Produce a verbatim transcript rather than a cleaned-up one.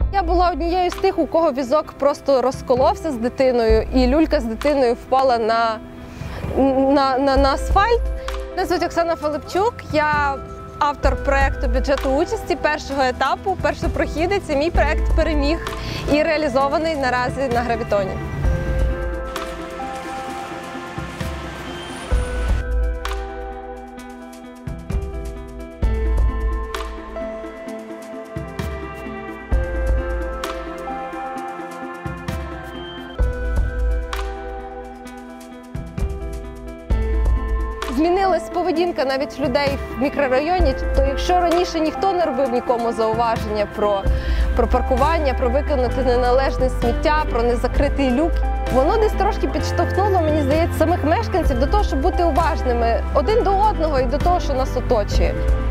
Я була однією з тих, у кого візок просто розколовся з дитиною, і люлька з дитиною впала на, на, на, на асфальт. Мене звуть Оксана Филипчук, я автор проєкту бюджету участі першого етапу, першопрохідець. Мій проєкт переміг і реалізований наразі на Гравітоні. Змінилась поведінка навіть людей в мікрорайоні, то якщо раніше ніхто не робив нікому зауваження про, про паркування, про викинути неналежне сміття, про незакритий люк, воно десь трошки підштовхнуло, мені здається, самих мешканців до того, щоб бути уважними один до одного і до того, що нас оточує.